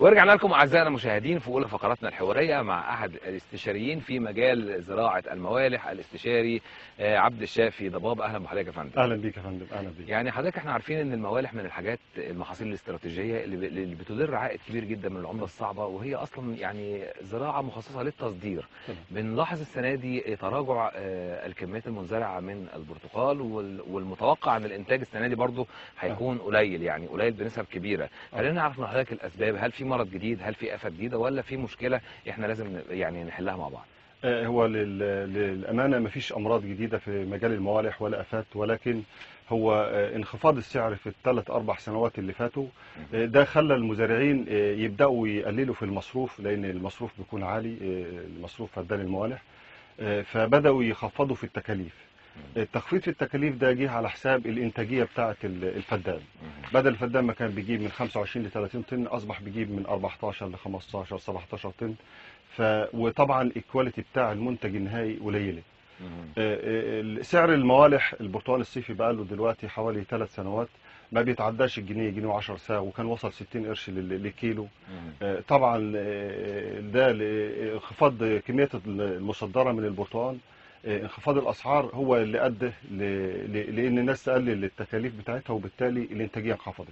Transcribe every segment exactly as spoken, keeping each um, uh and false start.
ورجعنا لكم اعزائنا المشاهدين في اولى فقراتنا الحواريه مع احد الاستشاريين في مجال زراعه الموالح، الاستشاري عبد الشافي ضباب. اهلا بحضرتك يا فندم. اهلا بيك يا فندم. اهلا بيك. يعني حضرتك احنا عارفين ان الموالح من الحاجات المحاصيل الاستراتيجيه اللي اللي بتدر عائد كبير جدا من العمله الصعبه، وهي اصلا يعني زراعه مخصصه للتصدير. بنلاحظ السنه دي تراجع الكميات المنزرعه من البرتقال، والمتوقع ان الانتاج السنه دي برضه هيكون قليل، يعني قليل بنسب كبيره. خلينا نعرف من حضرتك الاسباب، هل في مرض جديد، هل في آفة جديدة، ولا في مشكلة احنا لازم يعني نحلها مع بعض؟ هو للأمانة مفيش أمراض جديدة في مجال الموالح ولا آفات، ولكن هو انخفاض السعر في الثلاث أربع سنوات اللي فاتوا ده خلى المزارعين يبدأوا يقللوا في المصروف، لأن المصروف بيكون عالي، المصروف فدان الموالح، فبدأوا يخفضوا في التكاليف. التخفيض في التكاليف ده جه على حساب الانتاجيه بتاعه الفدان. بدل الفدان ما كان بيجيب من خمسة وعشرين ل ثلاثين طن، اصبح بيجيب من أربعتاشر ل خمستاشر سبعتاشر طن. ف وطبعا الكواليتي بتاع المنتج النهائي قليله. سعر الموالح البرتقال الصيفي بقى له دلوقتي حوالي ثلاث سنوات ما بيتعداش الجنيه، جنيه وعشرة ساغ، وكان وصل ستين قرش للكيلو. طبعا ده انخفاض كميه المصدره من البرتقال، انخفاض الاسعار هو اللي ادى لان الناس تقلل التكاليف بتاعتها، وبالتالي الانتاجيه انخفضت.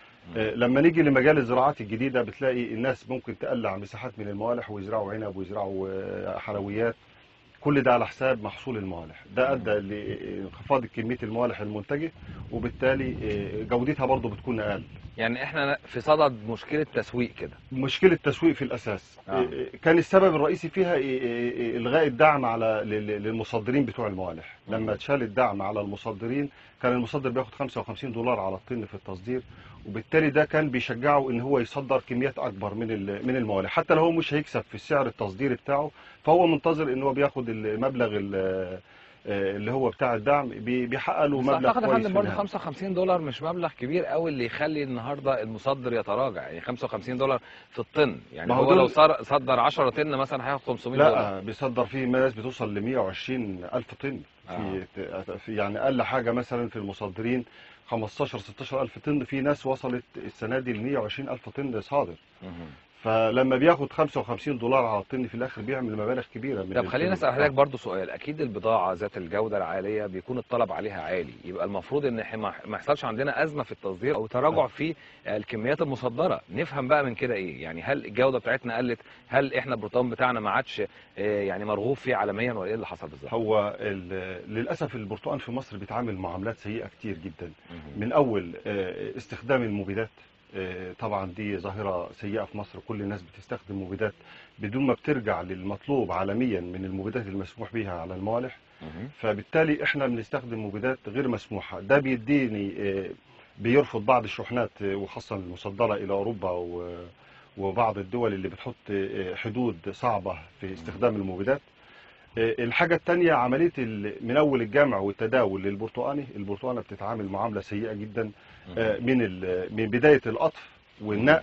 لما نيجي لمجال الزراعات الجديده بتلاقي الناس ممكن تقلع مساحات من الموالح ويزرعوا عنب ويزرعوا حلويات، كل ده على حساب محصول الموالح. ده ادى لانخفاض كميه الموالح المنتجه، وبالتالي جودتها برضه بتكون اقل. يعني احنا في صدد مشكله تسويق كده. مشكله تسويق في الاساس. آه. كان السبب الرئيسي فيها الغاء الدعم على للمصدرين بتوع الموالح. لما اتشال الدعم على المصدرين كان المصدر بياخد خمسة وخمسين دولار على الطن في التصدير، وبالتالي ده كان بيشجعه ان هو يصدر كميات اكبر من من الموالح، حتى لو هو مش هيكسب في السعر التصديري بتاعه، فهو منتظر ان هو بياخد المبلغ اللي هو بتاع الدعم بيحقق له مبلغ كويس. اعتقد يا فندم برضه خمسة وخمسين دولار مش مبلغ كبير قوي اللي يخلي النهارده المصدر يتراجع، يعني خمسة وخمسين دولار في الطن، يعني هو, هو لو صدر عشرة طن مثلا هياخد خمسمية دولار. لا، بيصدر فيه ناس بتوصل ل مية وعشرين ألف طن. آه. في, في يعني اقل حاجه مثلا في المصدرين خمستاشر ستاشر ألف طن، في ناس وصلت السنه دي ل مية وعشرين ألف طن صادر. مه. فلما بياخد خمسة وخمسين دولار على الطن في الاخر بيعمل مبالغ كبيره. طب خلينا نسال حضرتك برضه سؤال، اكيد البضاعه ذات الجوده العاليه بيكون الطلب عليها عالي، يبقى المفروض ان ما يحصلش عندنا ازمه في التصدير او تراجع في الكميات المصدره. نفهم بقى من كده ايه؟ يعني هل الجوده بتاعتنا قلت؟ هل احنا البرتقال بتاعنا ما عادش يعني مرغوب فيه عالميا، ولا ايه اللي حصل بالظبط؟ هو للاسف البرتقال في مصر بيتعامل معاملات سيئه كتير جدا. من اول استخدام المبيدات، طبعا دي ظاهرة سيئة في مصر، كل الناس بتستخدم مبيدات بدون ما بترجع للمطلوب عالميا من المبيدات المسموح بها على الموالح. فبالتالي احنا بنستخدم مبيدات غير مسموحة. ده بيديني بيرفض بعض الشحنات، وخاصة المصدرة إلى أوروبا وبعض الدول اللي بتحط حدود صعبة في استخدام المبيدات. الحاجة الثانية عملية من أول الجمع والتداول للبرتقاني، البرتقانة بتتعامل معاملة سيئة جدا من من بداية القطف والنقل،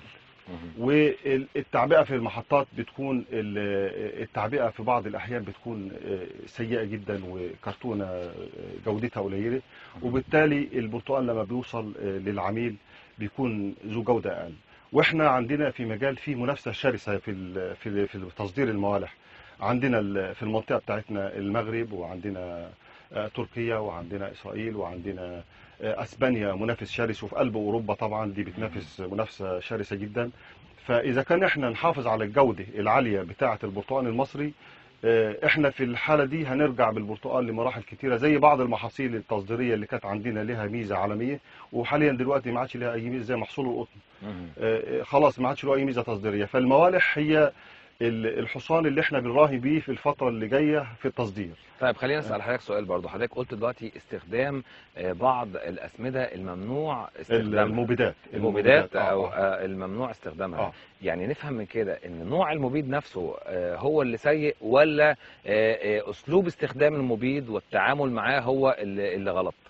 والتعبئة في المحطات بتكون التعبئة في بعض الأحيان بتكون سيئة جدا، وكرتونة جودتها قليلة، وبالتالي البرتقال لما بيوصل للعميل بيكون ذو جودة أقل. واحنا عندنا في مجال فيه منافسة شرسة في في في تصدير الموالح. عندنا في المنطقة بتاعتنا المغرب، وعندنا تركيا، وعندنا إسرائيل، وعندنا أسبانيا منافس شرس، وفي قلب أوروبا طبعا دي بتنافس منافسة شرسة جدا. فإذا كان احنا نحافظ على الجودة العالية بتاعة البرتقال المصري، احنا في الحالة دي هنرجع بالبرتقال لمراحل كتيرة، زي بعض المحاصيل التصديرية اللي كانت عندنا لها ميزة عالمية، وحاليا دلوقتي ما عادش لها أي ميزة، زي محصول القطن. خلاص ما عادش له أي ميزة تصديرية. فالموالح هي الحصان اللي احنا بنراهن بيه في الفترة اللي جاية في التصدير. طيب خلينا نسأل حضرتك سؤال برضه. حضرتك قلت دلوقتي استخدام بعض الأسمدة الممنوع استخدامها، المبيدات المبيدات أو آه. الممنوع استخدامها. آه. يعني نفهم من كده إن نوع المبيد نفسه هو اللي سيء، ولا أسلوب استخدام المبيد والتعامل معاه هو اللي غلط؟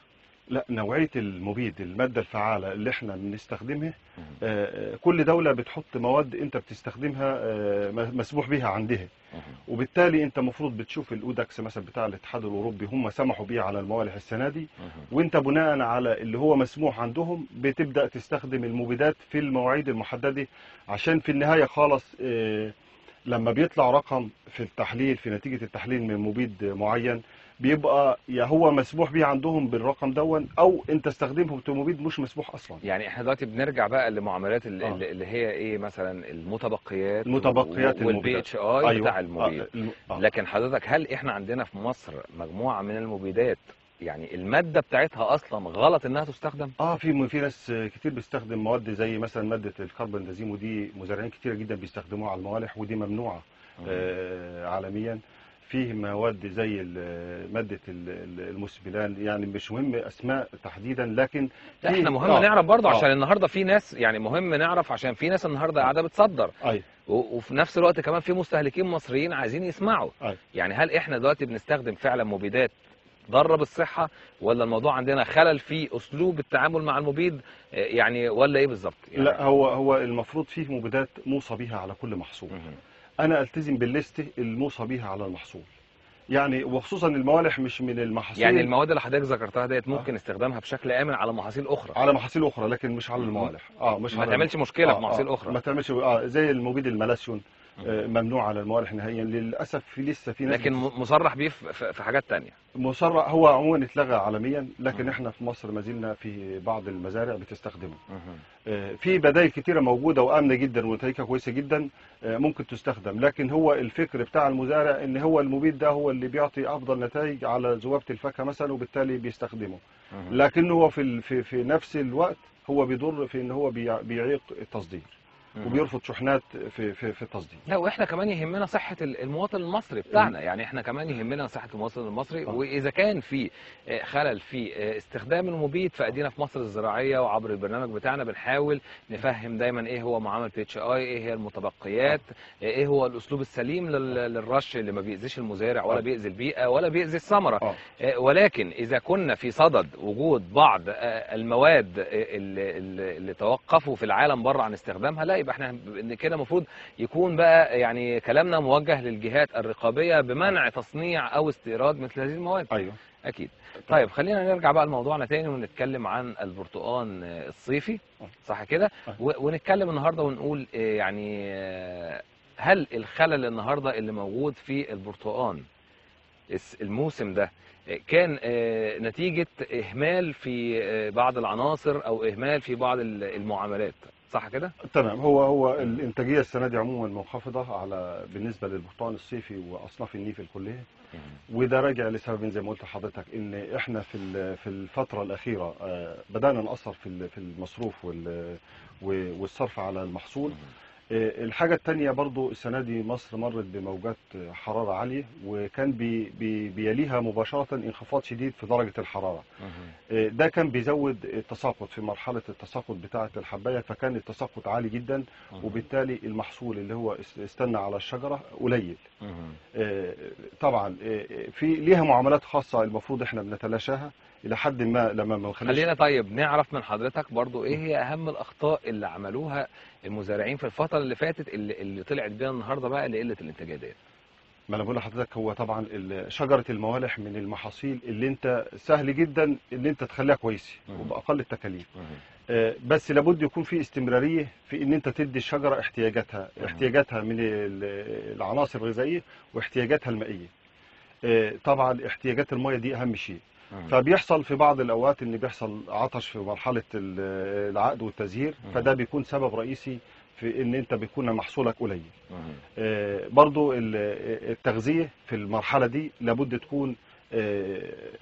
لا، نوعية المبيد، المادة الفعالة اللي احنا بنستخدمها، آه، كل دولة بتحط مواد انت بتستخدمها آه، مسموح بها عندها، وبالتالي انت المفروض بتشوف الاودكس مثلا بتاع الاتحاد الاوروبي هم سمحوا بيه على الموالح السنة دي، وانت بناء على اللي هو مسموح عندهم بتبدأ تستخدم المبيدات في المواعيد المحددة، عشان في النهاية خالص آه، لما بيطلع رقم في التحليل، في نتيجة التحليل من مبيد معين، بيبقى يا هو مسموح بيه عندهم بالرقم دون، او انت استخدمه بمبيد مش مسموح اصلا. يعني احنا دلوقتي بنرجع بقى لمعاملات ال- آه. ال- اللي هي ايه، مثلا المتبقيات المتبقيات والبي المبيدات. اتش اي ايوه. بتاع المبيد. آه. الم- آه. لكن حضرتك هل احنا عندنا في مصر مجموعة من المبيدات يعني المادة بتاعتها اصلا غلط انها تستخدم؟ اه في في ناس كتير بيستخدم مواد زي مثلا ماده الكربندازيم، ودي مزارعين كتير جدا بيستخدموها على الموالح، ودي ممنوعه آه عالميا. فيه مواد زي ال- ماده ال- ال- المسبلان، يعني مش مهم اسماء تحديدا، لكن لا في احنا مهم آه نعرف برضه آه عشان النهارده في ناس، يعني مهم نعرف عشان في ناس النهارده آه قاعده بتصدر، ايوه و- وفي نفس الوقت كمان في مستهلكين مصريين عايزين يسمعوا. ايوه. يعني هل احنا دلوقتي بنستخدم فعلا مبيدات ضاره بالصحه، ولا الموضوع عندنا خلل في اسلوب التعامل مع المبيد، آه، يعني ولا ايه بالظبط يعني؟ لا، هو هو المفروض فيه مبيدات موصى بها على كل محصول. مهم. انا التزم بالليست الموصى بها على المحصول، يعني وخصوصا الموالح مش من يعني المحاصيل. المواد اللي حضرتك ذكرتها ديت آه ممكن استخدامها بشكل امن على محاصيل اخرى، على محاصيل اخرى، لكن مش على م- الموالح. اه مش ما على تعملش الم... مشكله آه في محاصيل آه اخرى. ما تعملش اه زي المبيد الملاسيون، مهم. آه ممنوع على الموالح نهائيا للاسف. في لسه في ناس لكن بتس... م- مصرح بيه في في- في حاجات تانية. مصرح، هو عموما اتلغى عالميا، لكن مهم. احنا في مصر ما زلنا في بعض المزارع بتستخدمه. مهم. آه في بدائل كتيره موجوده وامنه جدا ونتائجها كويسه جدا، آه ممكن تستخدم، لكن هو الفكر بتاع المزارع ان هو المبيد ده هو اللي بيعطي افضل نتائج على ذبابه الفاكهه مثلا، وبالتالي بيستخدمه، مهم. لكنه هو في ال- في في نفس الوقت هو بيضر في ان هو بيع- بيعيق التصدير، مهم. وبيرفض شحنات في في في التصدير. لا واحنا كمان يهمنا صحة ال- المواطن المصري بتاعنا، يعني احنا كمان يهمنا صحة المواطن المصري، آه. واذا كان في آه، خلل في آه، استخدام المبيد، فادينا في مصر الزراعية وعبر البرنامج بتاعنا بنحاول نفهم دايما ايه هو معامل بي اتش اي، ايه هي المتبقيات، آه، ايه هو الاسلوب السليم لل- للرش اللي ما بيأذيش المزارع ولا آه. بيأذي البيئة ولا بيأذي الثمرة. اه آه، ولكن اذا كنا في صدد وجود بعض آه، المواد آه، اللي, اللي اللي توقفوا في العالم بره عن استخدامها، لا يبقى احنا ب- كده المفروض يكون بقى يعني كلامنا موجه للجهات الرقابيه بمنع تصنيع او استيراد مثل هذه المواد. ايوه. اكيد. طيب خلينا نرجع بقى لموضوعنا تاني ونتكلم عن البرتقال آه، الصيفي، صح كده؟ آه. و- ونتكلم النهارده ونقول آه، يعني آه، هل الخلل النهارده اللي موجود في البرتقال الس- الموسم ده كان آه، نتيجة إهمال في آه، بعض العناصر أو إهمال في بعض ال- المعاملات، صح كده؟ تمام. هو هو الانتاجيه السنه دي عموما منخفضه على بالنسبه للبرتقال الصيفي واصناف النيفل كلها، وده راجع لسبب زي ما قلت لحضرتك، ان احنا في ال- في الفتره الاخيره آه، بدانا ناثر في ال- في المصروف وال- و- والصرف على المحصول. آه، الحاجة التانية برضو السنة دي مصر مرت بموجات حرارة عالية، وكان بي بي بيليها مباشرة انخفاض شديد في درجة الحرارة. آه، ده كان بيزود التساقط في مرحلة التساقط بتاعة الحباية، فكان التساقط عالي جدا، وبالتالي المحصول اللي هو است- استنى على الشجرة قليل. آه، طبعا آه، في ليها معاملات خاصة المفروض احنا بنتلاشاها إلى حد ما لما ما نخليش. خلينا طيب نعرف من حضرتك برضو إيه هي أهم الأخطاء اللي عملوها المزارعين في الفترة اللي فاتت اللي, اللي طلعت بيها النهاردة بقى لقلة الإنتاجية ديت؟ ما انا بقول لحضرتك، هو طبعا ال- شجره الموالح من المحاصيل اللي انت سهل جدا ان انت تخليها كويسه مم. وباقل التكاليف، آه، بس لابد يكون في استمراريه في ان انت تدي الشجره احتياجاتها مم. احتياجاتها من ال- العناصر الغذائيه واحتياجاتها المائيه. آه، طبعا احتياجات الميه دي اهم شيء. مم. فبيحصل في بعض الاوقات ان بيحصل عطش في مرحله ال- العقد والتزهير، مم. فده بيكون سبب رئيسي في ان انت بيكون محصولك قليل. مم. آه، برضو ال- التغذية في المرحلة دي لابد تكون آه،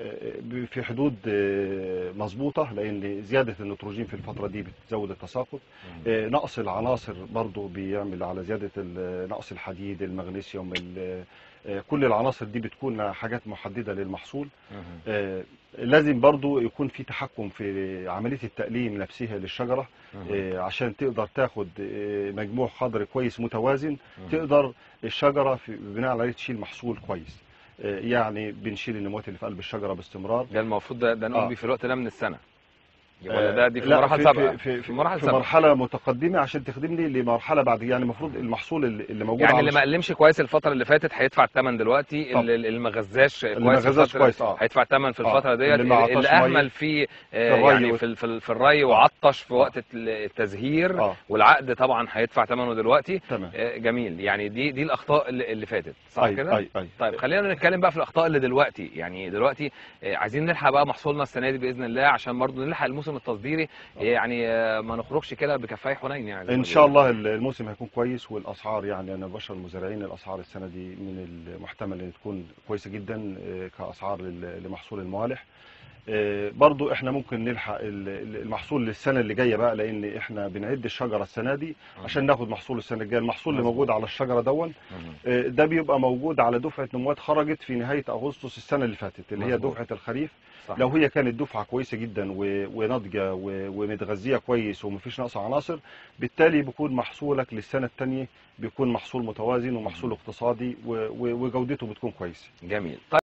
آه، في حدود آه، مظبوطة، لأن زيادة النيتروجين في الفترة دي بتزود التساقط. آه، نقص العناصر برضو بيعمل على زيادة ال- نقص الحديد، المغنيسيوم، ال- آه، كل العناصر دي بتكون حاجات محددة للمحصول. مم. آه، لازم برضو يكون في تحكم في عملية التقليم نفسها للشجرة، مم. آه، عشان تقدر تاخد آه، مجموع خضري كويس متوازن، مم. تقدر الشجرة في بناء عليه تشيل محصول كويس. آه، يعني بنشيل النموات اللي في قلب الشجره باستمرار. ده المفروض ده, ده نقوم آه. بيه في الوقت ده من السنه، ولا ده دي في لا، مراحل في سابقه؟ في في, في مراحل في سابقه مرحله متقدمه عشان تخدمني لمرحله بعد، يعني المفروض المحصول اللي اللي موجود يعني على اللي ما قلمش كويس الفتره اللي فاتت هيدفع الثمن دلوقتي، طب. اللي اللي ما غذاش اللي كويس ما غذاش الفتره كويس اه هيدفع الثمن في اه الفتره ديت، اللي ما اللي عطاش اهمل ميه في في آه، الري يعني وال- في ال- في ال- في الري اه وعطش في اه وقت ال- التزهير اه والعقد، طبعا هيدفع ثمنه دلوقتي. تمام. آه، جميل. يعني دي دي الاخطاء اللي اللي فاتت، صح اي كده؟ اي اي طيب خلينا نتكلم بقى في الاخطاء اللي دلوقتي. يعني دلوقتي آه، عايزين نلحق بقى محصولنا السنه دي باذن الله، عشان برضه نلحق الموسم التصديري، آه. يعني آه، ما نخرجش كده بكفايه حنين يعني زي ما ان شاء بيقولوا. الله الموسم هيكون كويس، والاسعار يعني انا بشر المزارعين الاسعار السنه دي من المحتمل ان تكون كويسه جدا آه، كاسعار لل- لمحصول الموالح. آه، برضو احنا ممكن نلحق ال- ال- المحصول للسنه اللي جايه بقى، لان احنا بنعد الشجره السنه دي عشان ناخد محصول السنه الجايه. المحصول اللي مظبوط. موجود على الشجره دون مهم. آه، ده بيبقى موجود على دفعه نموات خرجت في نهايه اغسطس السنه اللي فاتت، اللي هي مظبوط. دفعه الخريف. صحيح. لو هي كانت دفعه كويسه جدا و- وناضجه و- ومتغذيه كويس ومفيش نقص عناصر، بالتالي بيكون محصولك للسنه الثانيه بيكون محصول متوازن ومحصول اقتصادي و- و- وجودته بتكون كويسه. جميل.